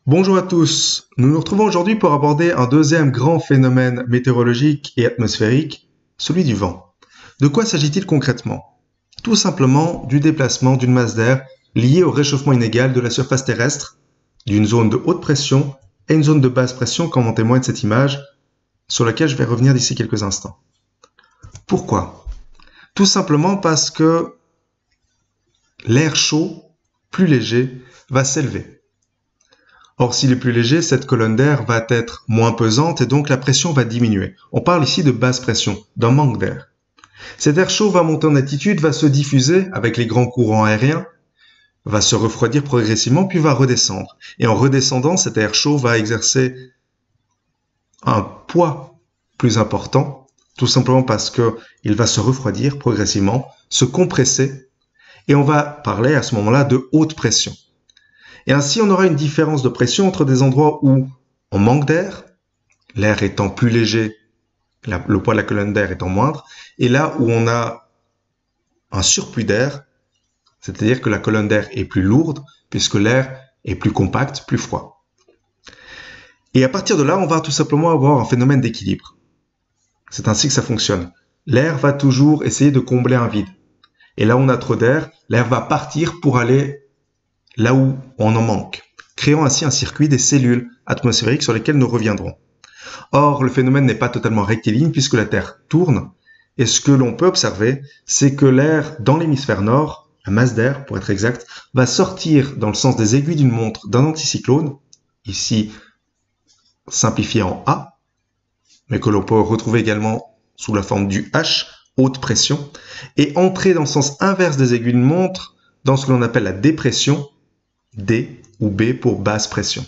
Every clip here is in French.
Bonjour à tous, nous nous retrouvons aujourd'hui pour aborder un deuxième grand phénomène météorologique et atmosphérique, celui du vent. De quoi s'agit-il concrètement? Tout simplement du déplacement d'une masse d'air liée au réchauffement inégal de la surface terrestre, d'une zone de haute pression et une zone de basse pression comme en témoigne cette image, sur laquelle je vais revenir d'ici quelques instants. Pourquoi? Tout simplement parce que l'air chaud, plus léger, va s'élever. Or, s'il est plus léger, cette colonne d'air va être moins pesante et donc la pression va diminuer. On parle ici de basse pression, d'un manque d'air. Cet air chaud va monter en altitude, va se diffuser avec les grands courants aériens, va se refroidir progressivement, puis va redescendre. Et en redescendant, cet air chaud va exercer un poids plus important, tout simplement parce qu'il va se refroidir progressivement, se compresser, et on va parler à ce moment-là de haute pression. Et ainsi, on aura une différence de pression entre des endroits où on manque d'air, l'air étant plus léger, le poids de la colonne d'air étant moindre, et là où on a un surplus d'air, c'est-à-dire que la colonne d'air est plus lourde, puisque l'air est plus compact, plus froid. Et à partir de là, on va tout simplement avoir un phénomène d'équilibre. C'est ainsi que ça fonctionne. L'air va toujours essayer de combler un vide. Et là où on a trop d'air, l'air va partir pour aller là où on en manque, créant ainsi un circuit des cellules atmosphériques sur lesquelles nous reviendrons. Or, le phénomène n'est pas totalement rectiligne puisque la Terre tourne, et ce que l'on peut observer, c'est que l'air dans l'hémisphère nord, la masse d'air pour être exact, va sortir dans le sens des aiguilles d'une montre d'un anticyclone, ici simplifié en A, mais que l'on peut retrouver également sous la forme du H, haute pression, et entrer dans le sens inverse des aiguilles d'une montre dans ce que l'on appelle la dépression, D ou B pour basse pression.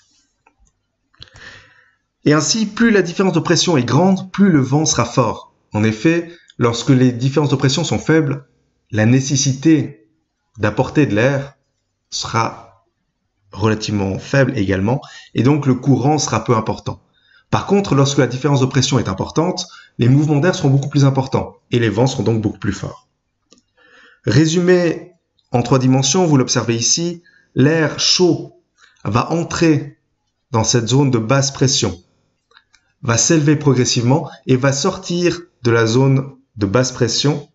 Et ainsi, plus la différence de pression est grande, plus le vent sera fort. En effet, lorsque les différences de pression sont faibles, la nécessité d'apporter de l'air sera relativement faible également, et donc le courant sera peu important. Par contre, lorsque la différence de pression est importante, les mouvements d'air seront beaucoup plus importants, et les vents seront donc beaucoup plus forts. Résumé en 3 dimensions, vous l'observez ici, l'air chaud va entrer dans cette zone de basse pression, va s'élever progressivement et va sortir de la zone de basse pression,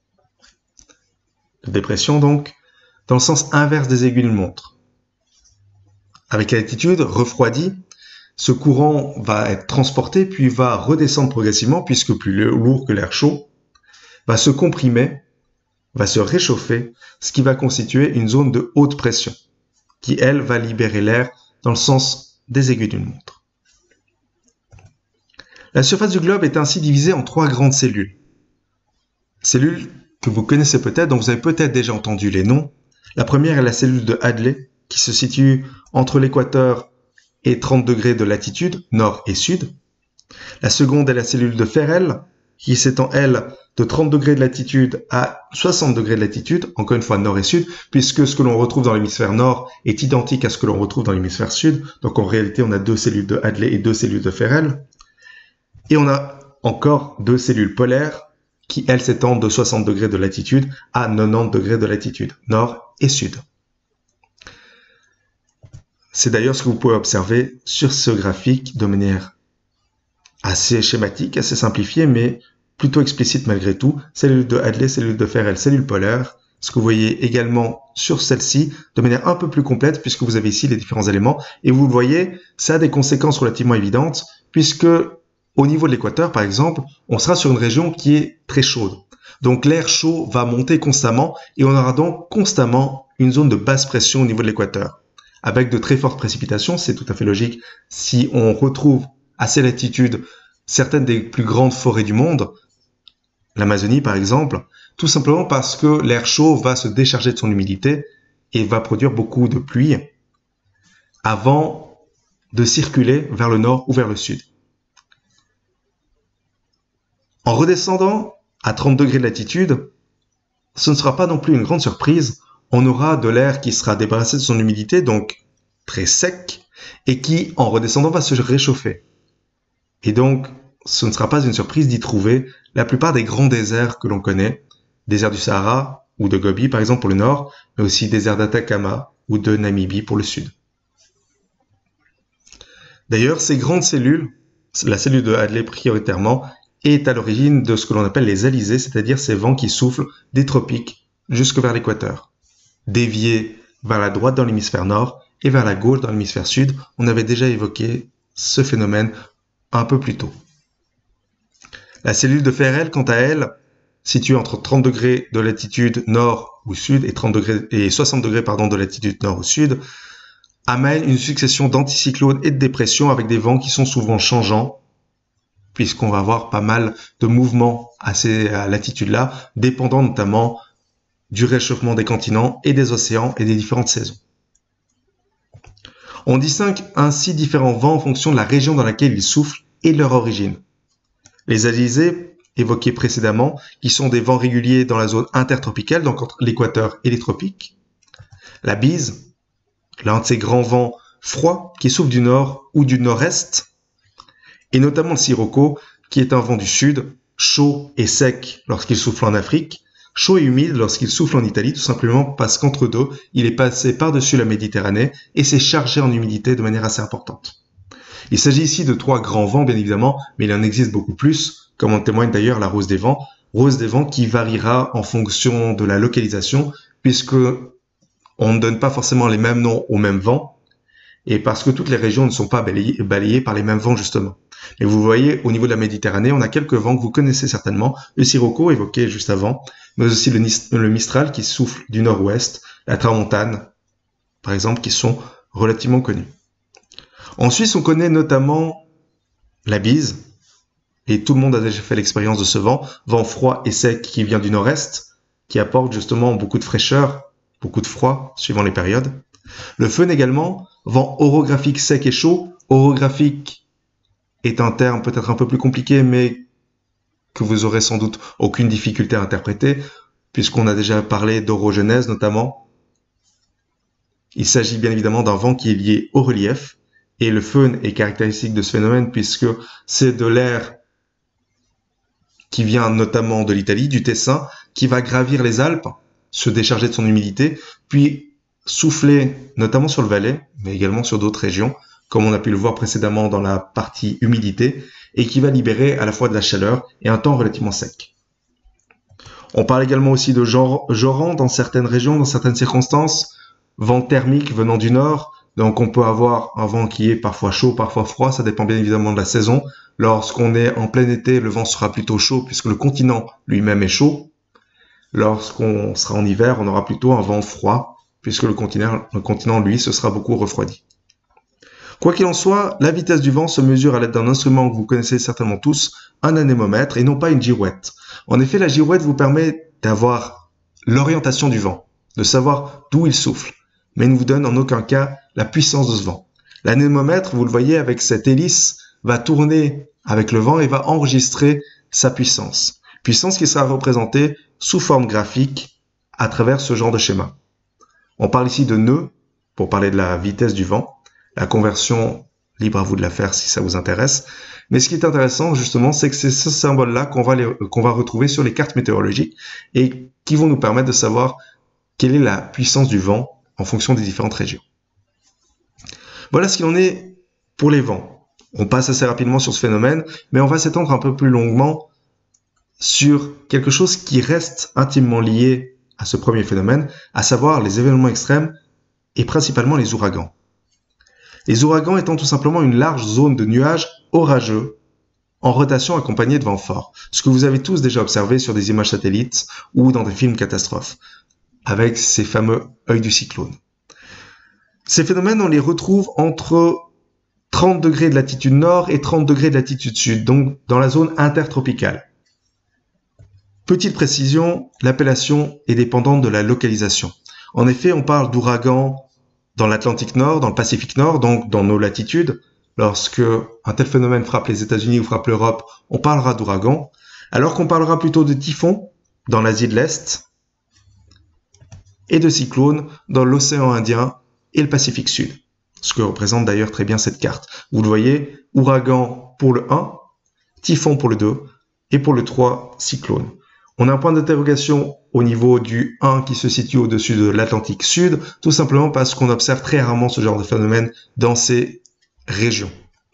de dépression donc, dans le sens inverse des aiguilles d'une montre. Avec l'altitude refroidie, ce courant va être transporté puis va redescendre progressivement puisque plus lourd que l'air chaud, va se comprimer, va se réchauffer, ce qui va constituer une zone de haute pression, qui, elle, va libérer l'air dans le sens des aiguilles d'une montre. La surface du globe est ainsi divisée en 3 grandes cellules. Cellules que vous connaissez peut-être, dont vous avez peut-être déjà entendu les noms. La première est la cellule de Hadley, qui se situe entre l'équateur et 30 degrés de latitude, nord et sud. La seconde est la cellule de Ferrel, qui s'étend, elle, de 30 degrés de latitude à 60 degrés de latitude, encore une fois nord et sud, puisque ce que l'on retrouve dans l'hémisphère nord est identique à ce que l'on retrouve dans l'hémisphère sud. Donc en réalité, on a 2 cellules de Hadley et 2 cellules de Ferrel. Et on a encore 2 cellules polaires qui, elles, s'étendent de 60 degrés de latitude à 90 degrés de latitude, nord et sud. C'est d'ailleurs ce que vous pouvez observer sur ce graphique de manière assez schématique, assez simplifiée, mais plutôt explicite malgré tout. Cellule de Hadley, cellule de Ferrel, cellule polaire. Ce que vous voyez également sur celle-ci de manière un peu plus complète puisque vous avez ici les différents éléments. Et vous le voyez, ça a des conséquences relativement évidentes puisque au niveau de l'équateur, par exemple, on sera sur une région qui est très chaude. Donc l'air chaud va monter constamment et on aura donc constamment une zone de basse pression au niveau de l'équateur. Avec de très fortes précipitations, c'est tout à fait logique. Si on retrouve à ces latitudes certaines des plus grandes forêts du monde, l'Amazonie par exemple, tout simplement parce que l'air chaud va se décharger de son humidité et va produire beaucoup de pluie avant de circuler vers le nord ou vers le sud. En redescendant à 30 degrés de latitude, ce ne sera pas non plus une grande surprise. On aura de l'air qui sera débarrassé de son humidité, donc très sec, et qui, en redescendant, va se réchauffer. Et donc, ce ne sera pas une surprise d'y trouver la plupart des grands déserts que l'on connaît, désert du Sahara ou de Gobi par exemple pour le nord, mais aussi désert d'Atacama ou de Namibie pour le sud. D'ailleurs, ces grandes cellules, la cellule de Hadley prioritairement, est à l'origine de ce que l'on appelle les alizés, c'est-à-dire ces vents qui soufflent des tropiques jusque vers l'équateur. Déviés vers la droite dans l'hémisphère nord et vers la gauche dans l'hémisphère sud, on avait déjà évoqué ce phénomène un peu plus tôt. La cellule de Ferrel, quant à elle, située entre 30 degrés de latitude nord ou sud et 60 degrés de latitude nord ou sud, amène une succession d'anticyclones et de dépressions avec des vents qui sont souvent changeants, puisqu'on va avoir pas mal de mouvements à ces latitudes-là, dépendant notamment du réchauffement des continents et des océans et des différentes saisons. On distingue ainsi différents vents en fonction de la région dans laquelle ils soufflent et de leur origine. Les alizés, évoqués précédemment, qui sont des vents réguliers dans la zone intertropicale, donc entre l'équateur et les tropiques. La bise, l'un de ces grands vents froids qui souffle du nord ou du nord-est, et notamment le sirocco, qui est un vent du sud, chaud et sec lorsqu'il souffle en Afrique, chaud et humide lorsqu'il souffle en Italie, tout simplement parce qu'entre deux, il est passé par-dessus la Méditerranée et s'est chargé en humidité de manière assez importante. Il s'agit ici de 3 grands vents, bien évidemment, mais il en existe beaucoup plus, comme en témoigne d'ailleurs la rose des vents qui variera en fonction de la localisation, puisque on ne donne pas forcément les mêmes noms aux mêmes vents, et parce que toutes les régions ne sont pas balayées par les mêmes vents, justement. Et vous voyez, au niveau de la Méditerranée, on a quelques vents que vous connaissez certainement, le sirocco évoqué juste avant, mais aussi le mistral qui souffle du nord-ouest, la tramontane, par exemple, qui sont relativement connus. En Suisse, on connaît notamment la bise, et tout le monde a déjà fait l'expérience de ce vent froid et sec qui vient du nord-est, qui apporte justement beaucoup de fraîcheur, beaucoup de froid, suivant les périodes. Le föhn également, vent orographique sec et chaud. Orographique est un terme peut-être un peu plus compliqué, mais que vous aurez sans doute aucune difficulté à interpréter, puisqu'on a déjà parlé d'orogenèse notamment. Il s'agit bien évidemment d'un vent qui est lié au relief, et le föhn est caractéristique de ce phénomène puisque c'est de l'air qui vient notamment de l'Italie, du Tessin, qui va gravir les Alpes, se décharger de son humidité, puis souffler notamment sur le Valais, mais également sur d'autres régions, comme on a pu le voir précédemment dans la partie humidité, et qui va libérer à la fois de la chaleur et un temps relativement sec. On parle également aussi de Joran dans certaines régions, dans certaines circonstances, vent thermique venant du nord, donc on peut avoir un vent qui est parfois chaud, parfois froid, ça dépend bien évidemment de la saison. Lorsqu'on est en plein été, le vent sera plutôt chaud puisque le continent lui-même est chaud. Lorsqu'on sera en hiver, on aura plutôt un vent froid puisque le continent lui, se sera beaucoup refroidi. Quoi qu'il en soit, la vitesse du vent se mesure à l'aide d'un instrument que vous connaissez certainement tous, un anémomètre et non pas une girouette. En effet, la girouette vous permet d'avoir l'orientation du vent, de savoir d'où il souffle, mais ne vous donne en aucun cas la puissance de ce vent. L'anémomètre, vous le voyez avec cette hélice, va tourner avec le vent et va enregistrer sa puissance. Puissance qui sera représentée sous forme graphique à travers ce genre de schéma. On parle ici de nœuds pour parler de la vitesse du vent. La conversion, libre à vous de la faire si ça vous intéresse. Mais ce qui est intéressant justement, c'est que c'est ce symbole-là qu'on va retrouver sur les cartes météorologiques et qui vont nous permettre de savoir quelle est la puissance du vent en fonction des différentes régions. Voilà ce qu'il en est pour les vents. On passe assez rapidement sur ce phénomène, mais on va s'étendre un peu plus longuement sur quelque chose qui reste intimement lié à ce premier phénomène, à savoir les événements extrêmes et principalement les ouragans. Les ouragans étant tout simplement une large zone de nuages orageux en rotation accompagnée de vents forts, ce que vous avez tous déjà observé sur des images satellites ou dans des films catastrophes, avec ces fameux œils du cyclone. Ces phénomènes, on les retrouve entre 30 degrés de latitude nord et 30 degrés de latitude sud, donc dans la zone intertropicale. Petite précision, l'appellation est dépendante de la localisation. En effet, on parle d'ouragans dans l'Atlantique Nord, dans le Pacifique Nord, donc dans nos latitudes. Lorsque un tel phénomène frappe les États-Unis ou frappe l'Europe, on parlera d'ouragan, alors qu'on parlera plutôt de typhon dans l'Asie de l'Est et de cyclone dans l'océan Indien et le Pacifique Sud. Ce que représente d'ailleurs très bien cette carte. Vous le voyez, ouragan pour le 1, typhon pour le 2 et pour le 3, cyclone. On a un point d'interrogation au niveau du 1 qui se situe au-dessus de l'Atlantique Sud, tout simplement parce qu'on observe très rarement ce genre de phénomène dans ces régions.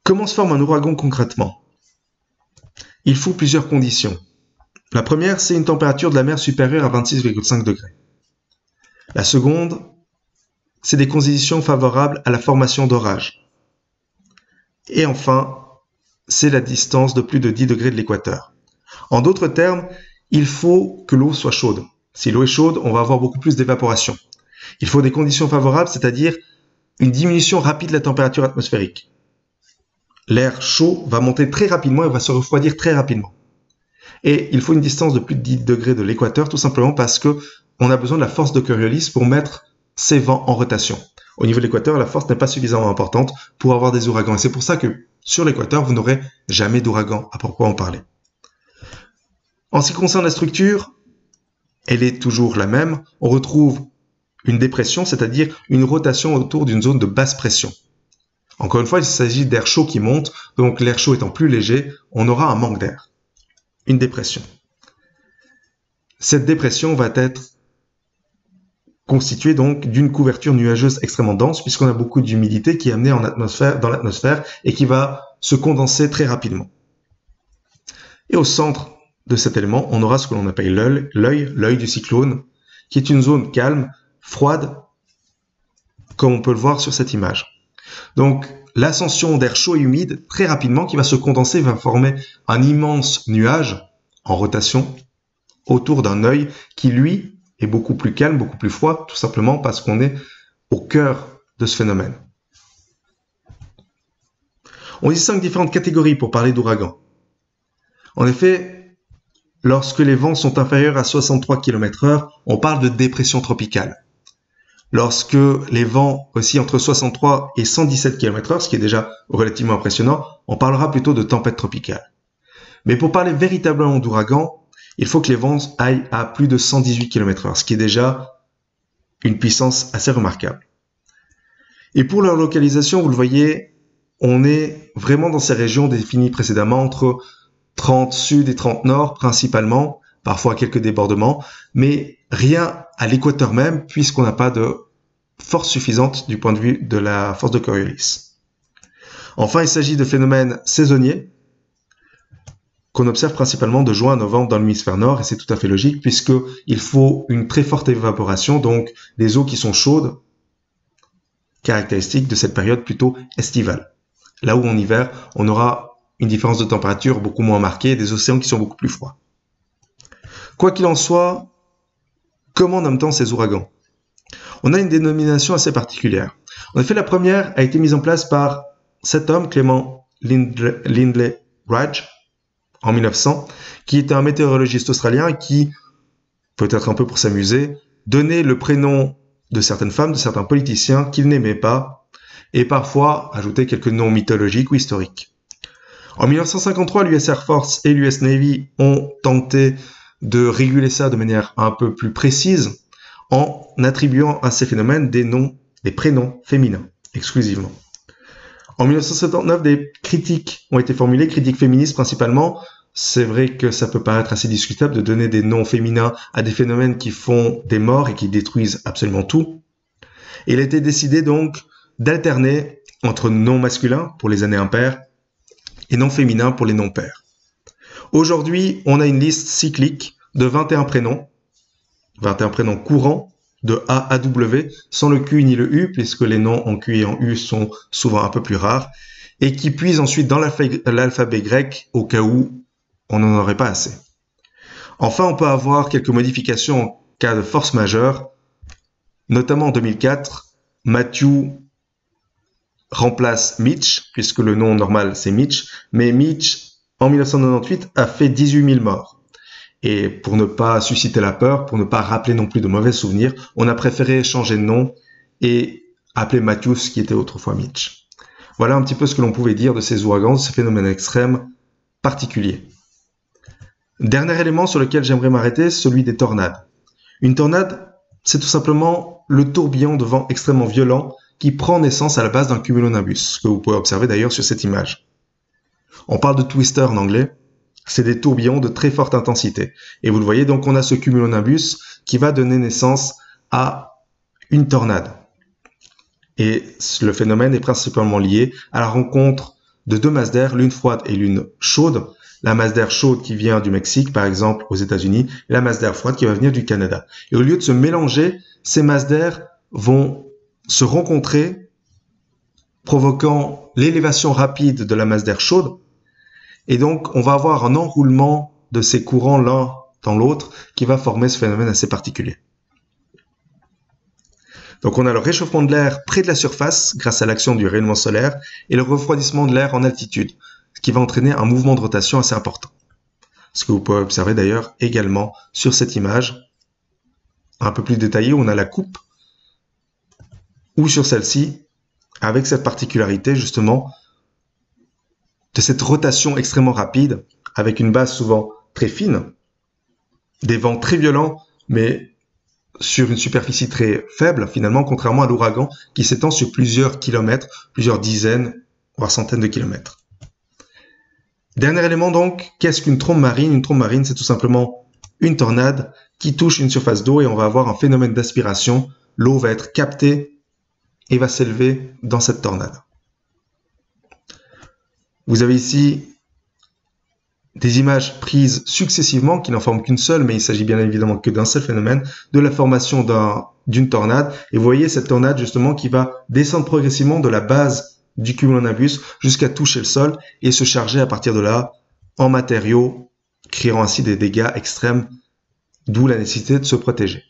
Comment se forme un ouragan concrètement? Il faut plusieurs conditions. La première, c'est une température de la mer supérieure à 26,5 degrés. La seconde, c'est des conditions favorables à la formation d'orages. Et enfin, c'est la distance de plus de 10 degrés de l'équateur. En d'autres termes, il faut que l'eau soit chaude. Si l'eau est chaude, on va avoir beaucoup plus d'évaporation. Il faut des conditions favorables, c'est-à-dire une diminution rapide de la température atmosphérique. L'air chaud va monter très rapidement et va se refroidir très rapidement. Et il faut une distance de plus de 10 degrés de l'équateur, tout simplement parce qu'on a besoin de la force de Coriolis pour mettre ces vents en rotation. Au niveau de l'équateur, la force n'est pas suffisamment importante pour avoir des ouragans. Et c'est pour ça que sur l'équateur, vous n'aurez jamais d'ouragan à proprement parler. En ce qui concerne la structure, elle est toujours la même. On retrouve une dépression, c'est-à-dire une rotation autour d'une zone de basse pression. Encore une fois, il s'agit d'air chaud qui monte, donc l'air chaud étant plus léger, on aura un manque d'air. Une dépression. Cette dépression va être constituée donc d'une couverture nuageuse extrêmement dense, puisqu'on a beaucoup d'humidité qui est amenée dans l'atmosphère et qui va se condenser très rapidement. Et au centre de cet élément, on aura ce que l'on appelle l'œil du cyclone, qui est une zone calme, froide, comme on peut le voir sur cette image. Donc, l'ascension d'air chaud et humide, très rapidement, qui va se condenser, va former un immense nuage en rotation autour d'un œil qui, lui, est beaucoup plus calme, beaucoup plus froid, tout simplement parce qu'on est au cœur de ce phénomène. On distingue différentes catégories pour parler d'ouragan. En effet, lorsque les vents sont inférieurs à 63 km/h, on parle de dépression tropicale. Lorsque les vents oscillent entre 63 et 117 km/h, ce qui est déjà relativement impressionnant, on parlera plutôt de tempête tropicale. Mais pour parler véritablement d'ouragan, il faut que les vents aillent à plus de 118 km/h, ce qui est déjà une puissance assez remarquable. Et pour leur localisation, vous le voyez, on est vraiment dans ces régions définies précédemment, entre 30 sud et 30 nord principalement, parfois quelques débordements, mais rien à l'équateur même, puisqu'on n'a pas de force suffisante du point de vue de la force de Coriolis. Enfin, il s'agit de phénomènes saisonniers qu'on observe principalement de juin à novembre dans l'hémisphère nord, et c'est tout à fait logique, puisqu'il faut une très forte évaporation, donc des eaux qui sont chaudes, caractéristiques de cette période plutôt estivale. Là où en hiver, on aura une différence de température beaucoup moins marquée, des océans qui sont beaucoup plus froids. Quoi qu'il en soit, comment nomme-t-on ces ouragans? On a une dénomination assez particulière. En effet, la première a été mise en place par cet homme, Clement Lindley Raj, en 1900, qui était un météorologiste australien qui, peut-être un peu pour s'amuser, donnait le prénom de certaines femmes, de certains politiciens qu'il n'aimait pas, et parfois ajoutait quelques noms mythologiques ou historiques. En 1953, l'US Air Force et l'US Navy ont tenté de réguler ça de manière un peu plus précise en attribuant à ces phénomènes des prénoms féminins exclusivement. En 1979, des critiques ont été formulées, critiques féministes principalement. C'est vrai que ça peut paraître assez discutable de donner des noms féminins à des phénomènes qui font des morts et qui détruisent absolument tout. Il a été décidé donc d'alterner entre noms masculins pour les années impaires et noms féminins pour les noms pairs. Aujourd'hui, on a une liste cyclique de 21 prénoms courants de A à W, sans le Q ni le U, puisque les noms en Q et en U sont souvent un peu plus rares, et qui puisent ensuite dans l'alphabet grec au cas où on n'en aurait pas assez. Enfin, on peut avoir quelques modifications en cas de force majeure, notamment en 2004, Matthew remplace Mitch, puisque le nom normal c'est Mitch, mais Mitch, en 1998, a fait 18 000 morts. Et pour ne pas susciter la peur, pour ne pas rappeler non plus de mauvais souvenirs, on a préféré changer de nom et appeler Matthews, qui était autrefois Mitch. Voilà un petit peu ce que l'on pouvait dire de ces ouragans, de ces phénomènes extrêmes particuliers. Dernier élément sur lequel j'aimerais m'arrêter, celui des tornades. Une tornade, c'est tout simplement le tourbillon de vent extrêmement violent qui prend naissance à la base d'un cumulonimbus, ce que vous pouvez observer d'ailleurs sur cette image. On parle de twister en anglais. C'est des tourbillons de très forte intensité. Et vous le voyez, donc on a ce cumulonimbus qui va donner naissance à une tornade. Et le phénomène est principalement lié à la rencontre de deux masses d'air, l'une froide et l'une chaude. La masse d'air chaude qui vient du Mexique, par exemple, aux États-Unis, et la masse d'air froide qui va venir du Canada. Et au lieu de se mélanger, ces masses d'air vont se rencontrer, provoquant l'élévation rapide de la masse d'air chaude. Et donc, on va avoir un enroulement de ces courants l'un dans l'autre qui va former ce phénomène assez particulier. Donc, on a le réchauffement de l'air près de la surface grâce à l'action du rayonnement solaire et le refroidissement de l'air en altitude, ce qui va entraîner un mouvement de rotation assez important. Ce que vous pouvez observer d'ailleurs également sur cette image un peu plus détaillée où on a la coupe, ou sur celle-ci, avec cette particularité justement de cette rotation extrêmement rapide, avec une base souvent très fine, des vents très violents, mais sur une superficie très faible, finalement, contrairement à l'ouragan qui s'étend sur plusieurs kilomètres, plusieurs dizaines, voire centaines de kilomètres. Dernier élément donc, qu'est-ce qu'une trombe marine? Une trombe marine, c'est tout simplement une tornade qui touche une surface d'eau et on va avoir un phénomène d'aspiration. L'eau va être captée et va s'élever dans cette tornade. Vous avez ici des images prises successivement qui n'en forment qu'une seule, mais il s'agit bien évidemment que d'un seul phénomène, de la formation d'une tornade. Et vous voyez cette tornade justement qui va descendre progressivement de la base du cumulonimbus jusqu'à toucher le sol et se charger à partir de là en matériaux, créant ainsi des dégâts extrêmes, d'où la nécessité de se protéger.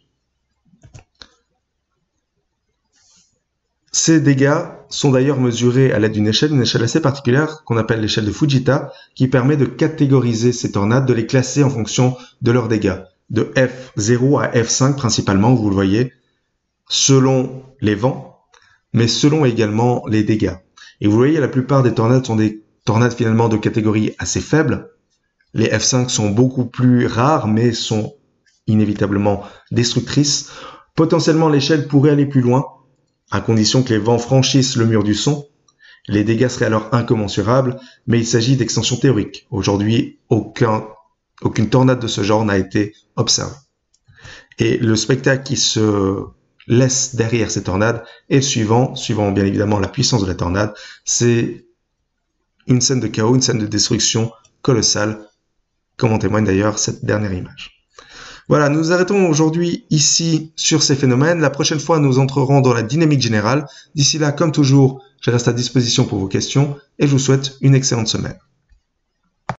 Ces dégâts sont d'ailleurs mesurés à l'aide d'une échelle assez particulière qu'on appelle l'échelle de Fujita, qui permet de catégoriser ces tornades, de les classer en fonction de leurs dégâts, de F0 à F5 principalement, vous le voyez, selon les vents, mais selon également les dégâts. Et vous voyez, la plupart des tornades sont des tornades finalement de catégorie assez faible. Les F5 sont beaucoup plus rares, mais sont inévitablement destructrices. Potentiellement, l'échelle pourrait aller plus loin, à condition que les vents franchissent le mur du son. Les dégâts seraient alors incommensurables, mais il s'agit d'extensions théoriques. Aujourd'hui, aucune tornade de ce genre n'a été observée. Et le spectacle qui se laisse derrière ces tornades est le suivant bien évidemment la puissance de la tornade. C'est une scène de chaos, une scène de destruction colossale, comme en témoigne d'ailleurs cette dernière image. Voilà, nous nous arrêtons aujourd'hui ici sur ces phénomènes. La prochaine fois, nous entrerons dans la dynamique générale. D'ici là, comme toujours, je reste à disposition pour vos questions et je vous souhaite une excellente semaine.